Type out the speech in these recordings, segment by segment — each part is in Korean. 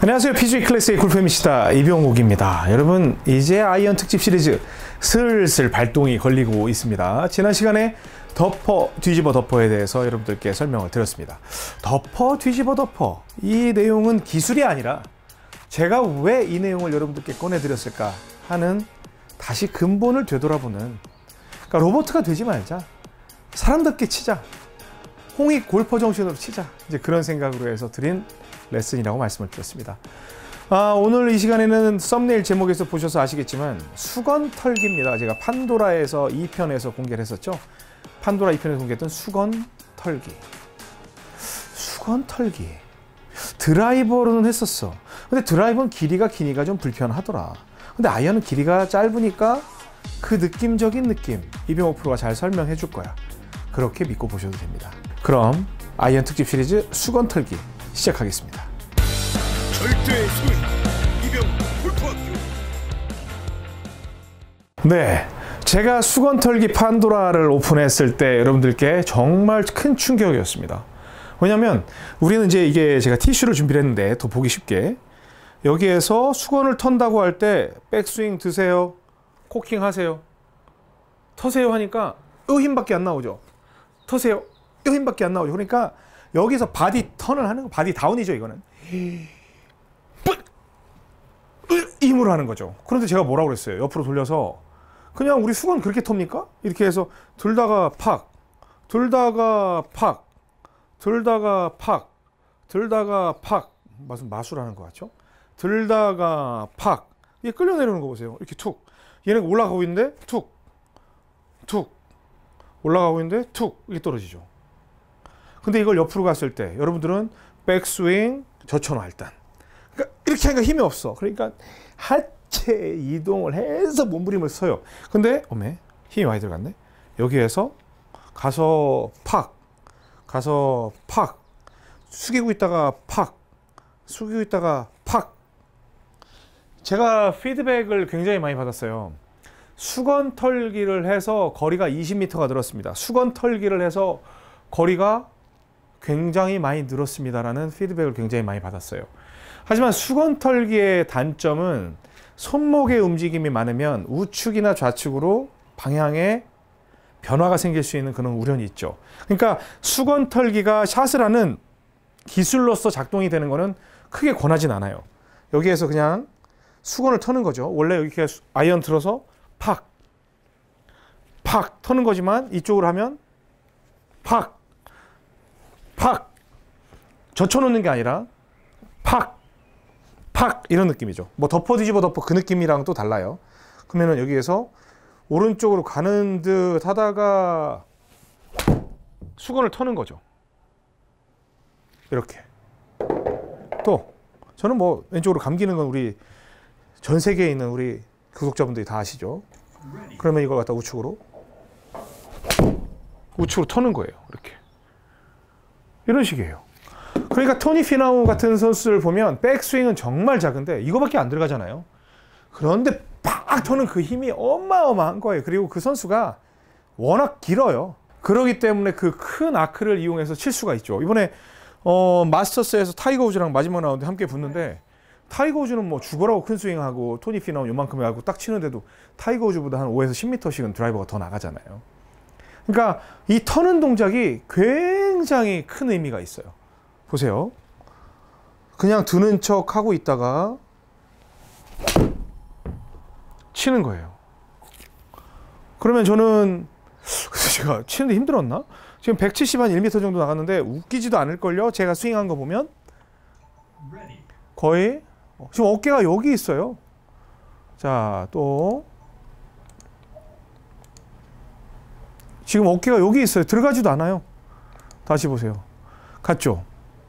안녕하세요. PGA 클래스의 골프MC다 이병옥입니다. 여러분, 이제 아이언 특집 시리즈 슬슬 발동이 걸리고 있습니다. 지난 시간에 덮어 뒤집어 덮어에 대해서 여러분들께 설명을 드렸습니다. 덮어 뒤집어 덮어, 이 내용은 기술이 아니라 제가 왜 이 내용을 여러분들께 꺼내드렸을까 하는 다시 근본을 되돌아보는, 그러니까 로봇가 되지 말자, 사람답게 치자, 홍익 골퍼 정신으로 치자, 이제 그런 생각으로 해서 드린 레슨이라고 말씀을 드렸습니다. 오늘 이 시간에는 썸네일 제목에서 보셔서 아시겠지만 수건 털기입니다. 제가 판도라에서 2편에서 공개를 했었죠. 판도라 2편에서 공개했던 수건 털기. 수건 털기. 드라이버로는 했었어. 근데 드라이버는 길이가 기니까 좀 불편하더라. 근데 아이언은 길이가 짧으니까 그 느낌적인 느낌, 이병옥 프로가 잘 설명해 줄 거야. 그렇게 믿고 보셔도 됩니다. 그럼 아이언 특집 시리즈 수건 털기 시작하겠습니다. 절대의 소리, 이병옥 골프학교. 네, 제가 수건 털기 판도라를 오픈했을 때 여러분들께 정말 큰 충격이었습니다. 왜냐면 우리는 이제 이게 제가 티슈를 준비를 했는데 더 보기 쉽게, 여기에서 수건을 턴다고 할 때 백스윙 드세요, 코킹 하세요, 터세요 하니까 요 힘밖에 안 나오죠. 터세요, 요 힘밖에 안 나오죠. 그러니까 여기서 바디 턴을 하는 거, 바디 다운이죠. 이거는 힘으로 하는 거죠. 그런데 제가 뭐라고 그랬어요? 옆으로 돌려서 그냥 우리 수건 그렇게 텁니까? 이렇게 해서 들다가 팍, 들다가 팍, 들다가 팍, 들다가 팍, 무슨 마술하는 것 같죠? 들다가 팍, 이게 끌려 내려오는 거 보세요. 이렇게 툭, 얘는 올라가고 있는데 툭, 툭, 올라가고 있는데 툭, 이게 떨어지죠. 근데 이걸 옆으로 갔을 때 여러분들은 백스윙 젖혀놔 일단. 그러니까 이렇게 하니까 힘이 없어. 그러니까 하체 이동을 해서 몸부림을 써요. 근데 어메, 힘이 많이 들어갔네. 여기에서 가서 팍, 가서 팍, 숙이고 있다가 팍, 숙이고 있다가 팍. 제가 피드백을 굉장히 많이 받았어요. 수건 털기를 해서 거리가 20m가 늘었습니다. 수건 털기를 해서 거리가 굉장히 많이 늘었습니다라는 피드백을 굉장히 많이 받았어요. 하지만 수건 털기의 단점은 손목의 움직임이 많으면 우측이나 좌측으로 방향에 변화가 생길 수 있는 그런 우려는 있죠. 그러니까 수건 털기가 샷을 하는 기술로서 작동이 되는 거는 크게 권하진 않아요. 여기에서 그냥 수건을 터는 거죠. 원래 여기 아이언 들어서 팍, 팍 터는 거지만 이쪽으로 하면 팍, 팍, 젖혀놓는 게 아니라 팍, 팍 이런 느낌이죠. 뭐 덮어 뒤집어 덮어 그 느낌이랑 또 달라요. 그러면은 여기에서 오른쪽으로 가는 듯 하다가 수건을 터는 거죠. 이렇게. 또 저는 뭐 왼쪽으로 감기는 건 우리 전 세계에 있는 우리 구독자분들이 다 아시죠. 그러면 이걸 갖다 우측으로 터는 거예요. 이렇게. 이런 식이에요. 그러니까 토니 피나우 같은 선수를 보면 백스윙은 정말 작은데 이거밖에 안 들어가잖아요. 그런데 팍 터는 그 힘이 어마어마한 거예요. 그리고 그 선수가 워낙 길어요. 그렇기 때문에 그 큰 아크를 이용해서 칠 수가 있죠. 이번에 마스터스에서 타이거 우즈랑 마지막 라운드 함께 붙는데, 타이거 우즈는 뭐 죽어라고 큰 스윙하고 토니 피나우 요만큼 하고 딱 치는데도 타이거 우즈보다 한 5에서 10m씩은 드라이버가 더 나가잖아요. 그러니까 이 터는 동작이 굉장히 큰 의미가 있어요. 보세요. 그냥 드는 척 하고 있다가 치는 거예요. 그러면 저는 제가 치는데 힘들었나? 지금 170 한 1m 정도 나갔는데 웃기지도 않을걸요? 제가 스윙한 거 보면 거의 지금 어깨가 여기 있어요. 자, 또 지금 어깨가 여기 있어요. 들어가지도 않아요. 다시 보세요. 갔죠?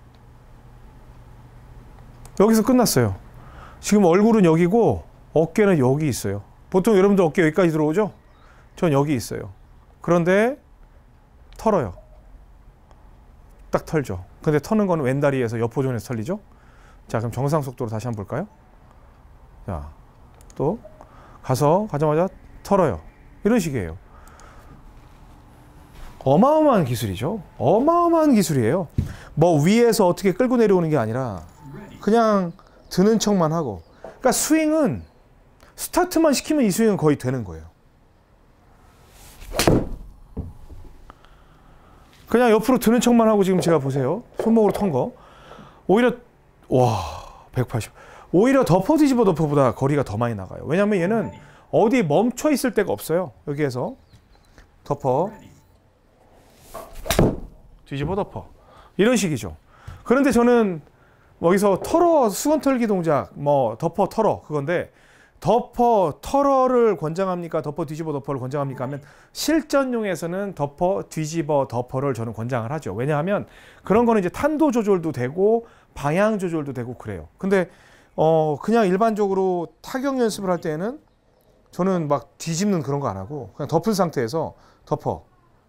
여기서 끝났어요. 지금 얼굴은 여기고 어깨는 여기 있어요. 보통 여러분들 어깨 여기까지 들어오죠? 전 여기 있어요. 그런데 털어요. 딱 털죠. 근데 터는 거는 왼다리에서 옆호전에서 털리죠? 자, 그럼 정상 속도로 다시 한번 볼까요? 자, 또 가자마자 털어요. 이런 식이에요. 어마어마한 기술이죠. 어마어마한 기술이에요. 뭐 위에서 어떻게 끌고 내려오는 게 아니라 그냥 드는 척만 하고. 그러니까 스윙은 스타트만 시키면 이 스윙은 거의 되는 거예요. 그냥 옆으로 드는 척만 하고 지금 제가 보세요. 손목으로 턴 거. 오히려 와 180. 오히려 덮어 뒤집어 덮어보다 거리가 더 많이 나가요. 왜냐하면 얘는 어디 멈춰 있을 데가 없어요. 여기에서 덮어 뒤집어 덮어 이런 식이죠. 그런데 저는 여기서 털어 수건 털기 동작 뭐 덮어 털어 그건데 덮어 털어를 권장합니까? 덮어 뒤집어 덮어를 권장합니까? 하면 실전용에서는 덮어 뒤집어 덮어를 저는 권장을 하죠. 왜냐하면 그런 거는 이제 탄도 조절도 되고 방향 조절도 되고 그래요. 근데 그냥 일반적으로 타격 연습을 할 때에는 저는 막 뒤집는 그런 거 안 하고 그냥 덮은 상태에서 덮어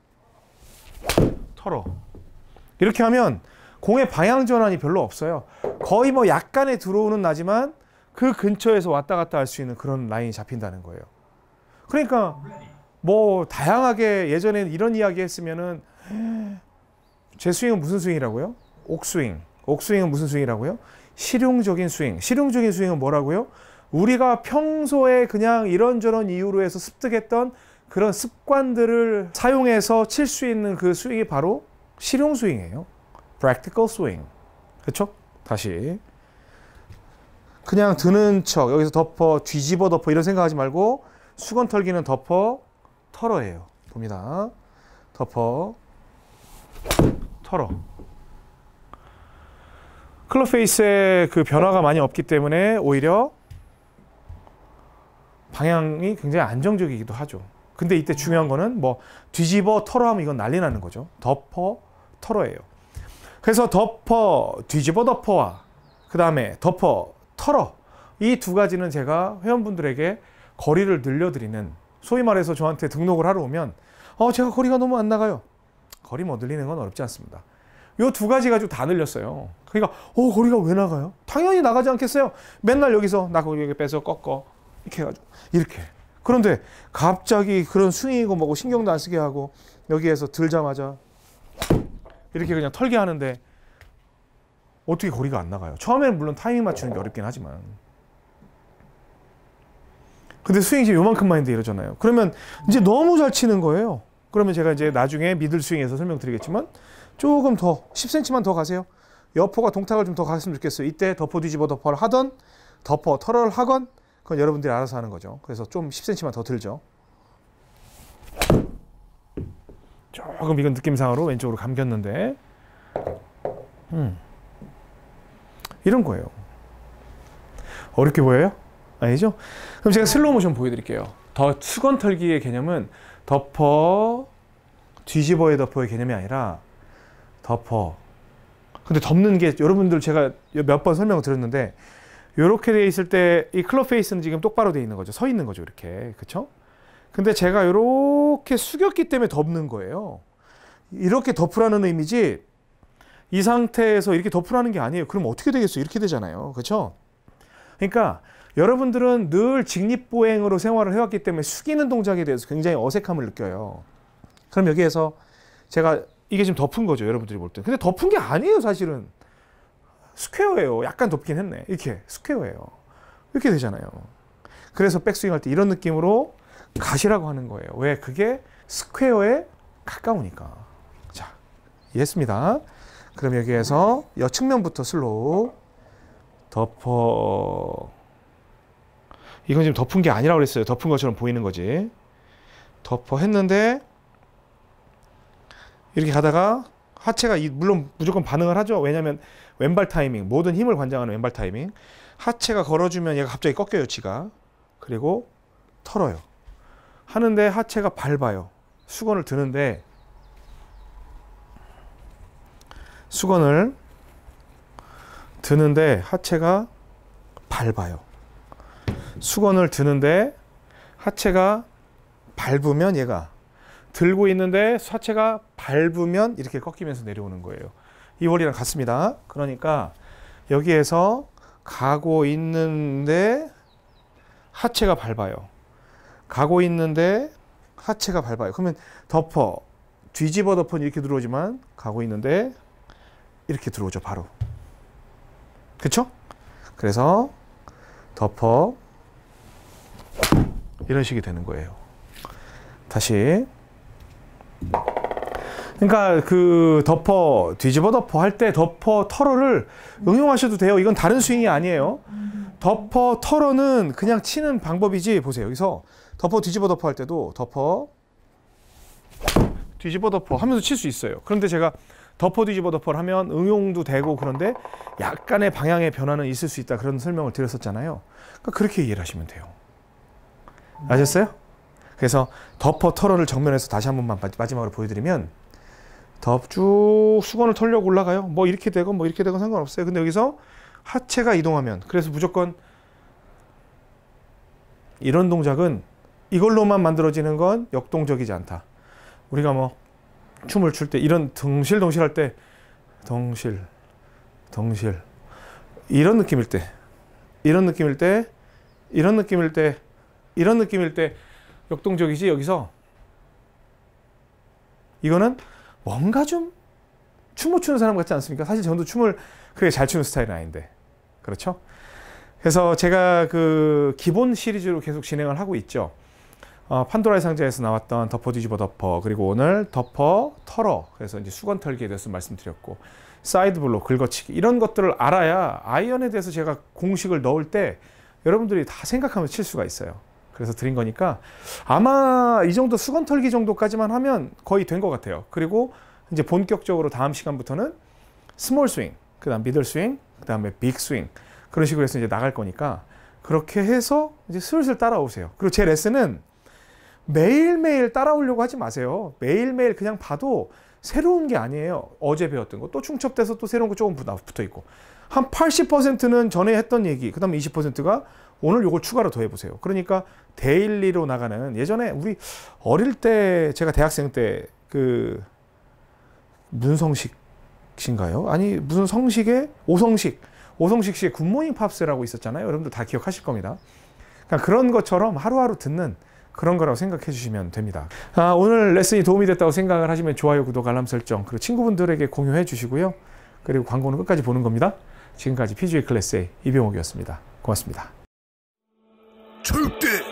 털어 이렇게 하면 공의 방향 전환이 별로 없어요. 거의 뭐 약간의 들어오는 나지만 그 근처에서 왔다 갔다 할 수 있는 그런 라인이 잡힌다는 거예요. 그러니까 뭐 다양하게 예전에 이런 이야기 했으면은 제 스윙은 무슨 스윙이라고요? 옥스윙. 옥스윙은 무슨 스윙이라고요? 실용적인 스윙. 실용적인 스윙은 뭐라고요? 우리가 평소에 그냥 이런저런 이유로 해서 습득했던 그런 습관들을 사용해서 칠 수 있는 그 스윙이 바로 실용 스윙이에요. practical swing. 그렇죠? 다시. 그냥 드는 척, 여기서 덮어, 뒤집어 덮어 이런 생각하지 말고 수건 털기는 덮어, 털어예요. 봅니다. 덮어, 털어. 클럽 페이스에 그 변화가 많이 없기 때문에 오히려 방향이 굉장히 안정적이기도 하죠. 근데 이때 중요한 거는 뭐 뒤집어 털어 하면 이건 난리 나는 거죠. 덮어, 털어예요. 그래서 덮어, 뒤집어 덮어와 그 다음에 덮어, 털어 이 두 가지는 제가 회원분들에게 거리를 늘려드리는 소위 말해서 저한테 등록을 하러 오면 제가 거리가 너무 안 나가요. 거리 뭐 늘리는 건 어렵지 않습니다. 요 두 가지 가지고 다 늘렸어요. 그러니까 거리가 왜 나가요? 당연히 나가지 않겠어요. 맨날 여기서 나 거기 빼서 꺾어 이렇게 해가지고 이렇게. 그런데 갑자기 그런 스윙이고 뭐고 신경도 안 쓰게 하고 여기에서 들자마자 이렇게 그냥 털게 하는데 어떻게 거리가 안 나가요? 처음에는 물론 타이밍 맞추는 게 어렵긴 하지만 근데 스윙이 지금 요만큼만 있는데 이러잖아요. 그러면 이제 너무 잘 치는 거예요. 그러면 제가 이제 나중에 미들 스윙에서 설명드리겠지만 조금 더 10cm만 더 가세요. 여포가 동탁을 좀 더 갔으면 좋겠어요. 이때 덮어 뒤집어 덮어를 하던 덮어 털어를 하건 그건 여러분들이 알아서 하는 거죠. 그래서 좀 10cm만 더 들죠. 조금 이건 느낌상으로 왼쪽으로 감겼는데 이런 거예요. 어렵게 보여요? 아니죠? 그럼 제가 슬로우 모션 보여드릴게요. 더 수건 털기의 개념은 덮어 뒤집어의 덮어의 개념이 아니라 덮어. 근데 덮는 게 여러분들 제가 몇 번 설명을 드렸는데 이렇게 돼 있을 때 이 클럽 페이스는 지금 똑바로 돼 있는 거죠. 서 있는 거죠. 이렇게. 그쵸? 근데 제가 이렇게 숙였기 때문에 덮는 거예요. 이렇게 덮으라는 의미지 이 상태에서 이렇게 덮으라는 게 아니에요. 그럼 어떻게 되겠어요? 이렇게 되잖아요. 그렇죠? 그러니까 여러분들은 늘 직립보행으로 생활을 해왔기 때문에 숙이는 동작에 대해서 굉장히 어색함을 느껴요. 그럼 여기에서 제가 이게 지금 덮은 거죠. 여러분들이 볼 때. 근데 덮은 게 아니에요. 사실은. 스퀘어예요. 약간 덮긴 했네. 이렇게 스퀘어예요. 이렇게 되잖아요. 그래서 백스윙 할 때 이런 느낌으로 가시라고 하는 거예요. 왜? 그게 스퀘어에 가까우니까. 자, 이해했습니다. 그럼 여기에서 여측면부터 슬로우 덮어. 이건 지금 덮은 게 아니라고 그랬어요. 덮은 것처럼 보이는 거지. 덮어 했는데 이렇게 가다가 하체가 물론 무조건 반응을 하죠. 왜냐하면 왼발 타이밍, 모든 힘을 관장하는 왼발 타이밍. 하체가 걸어주면 얘가 갑자기 꺾여요, 지가. 그리고 털어요. 하는데 하체가 밟아요. 수건을 드는데 하체가 밟아요. 수건을 드는데 하체가 밟으면 얘가 들고 있는데 하체가 밟으면 이렇게 꺾이면서 내려오는 거예요. 이 원리랑 같습니다. 그러니까 여기에서 가고 있는데 하체가 밟아요. 가고 있는데 하체가 밟아요. 그러면 덮어, 뒤집어 덮어는 이렇게 들어오지만 가고 있는데 이렇게 들어오죠. 바로. 그쵸? 그래서 덮어 이런 식이 되는 거예요. 다시. 그러니까 그 덮어, 뒤집어 덮어 할 때 덮어 털어를 응용하셔도 돼요. 이건 다른 스윙이 아니에요. 덮어 털어는 그냥 치는 방법이지. 보세요. 여기서 덮어 뒤집어 덮어 할 때도 덮어 뒤집어 덮어 하면서 칠 수 있어요. 그런데 제가 덮어 뒤집어 덮어를 하면 응용도 되고 그런데 약간의 방향의 변화는 있을 수 있다. 그런 설명을 드렸었잖아요. 그러니까 그렇게 이해를 하시면 돼요. 아셨어요? 그래서 덮어 털어를 정면에서 다시 한 번만 마지막으로 보여드리면 쭉 수건을 털려고 올라가요. 뭐 이렇게 되건 뭐 이렇게 되건 상관없어요. 근데 여기서 하체가 이동하면, 그래서 무조건 이런 동작은 이걸로만 만들어지는 건 역동적이지 않다. 우리가 뭐 춤을 출 때 이런 덩실덩실 할 때 덩실 이런 느낌일 때, 이런 느낌일 때, 이런 느낌일 때, 이런 느낌일 때 역동적이지. 여기서 이거는 뭔가 좀 춤 못 추는 사람 같지 않습니까? 사실 저도 춤을 그렇게 잘 추는 스타일은 아닌데. 그렇죠? 그래서 제가 그 기본 시리즈로 계속 진행을 하고 있죠. 판도라의 상자에서 나왔던 덮어 뒤집어 덮어, 그리고 오늘 덮어 털어, 그래서 이제 수건 털기에 대해서 말씀드렸고, 사이드 블로 긁어치기, 이런 것들을 알아야 아이언에 대해서 제가 공식을 넣을 때 여러분들이 다 생각하면서 칠 수가 있어요. 그래서 드린 거니까 아마 이 정도 수건 털기 정도까지만 하면 거의 된 것 같아요. 그리고 이제 본격적으로 다음 시간부터는 스몰 스윙, 그 다음 미들 스윙, 그 다음에 빅 스윙, 그런 식으로 해서 이제 나갈 거니까 그렇게 해서 이제 슬슬 따라오세요. 그리고 제 레슨은 매일매일 따라오려고 하지 마세요. 매일매일 그냥 봐도 새로운 게 아니에요. 어제 배웠던 거 또 충첩돼서 또 새로운 거 조금 붙어 있고, 한 80%는 전에 했던 얘기, 그 다음에 20%가 오늘 요걸 추가로 더해보세요. 그러니까 데일리로 나가는, 예전에 우리 어릴 때 제가 대학생 때 그 문성식 씨인가요? 아니 무슨 성식의 오성식 씨의 굿모닝 팝스라고 있었잖아요. 여러분들 다 기억하실 겁니다. 그러니까 그런 것처럼 하루하루 듣는 그런 거라고 생각해 주시면 됩니다. 오늘 레슨이 도움이 됐다고 생각을 하시면 좋아요, 구독, 알람 설정, 그리고 친구분들에게 공유해 주시고요. 그리고 광고는 끝까지 보는 겁니다. 지금까지 PGA 클래스의 이병옥이었습니다. 고맙습니다. 절대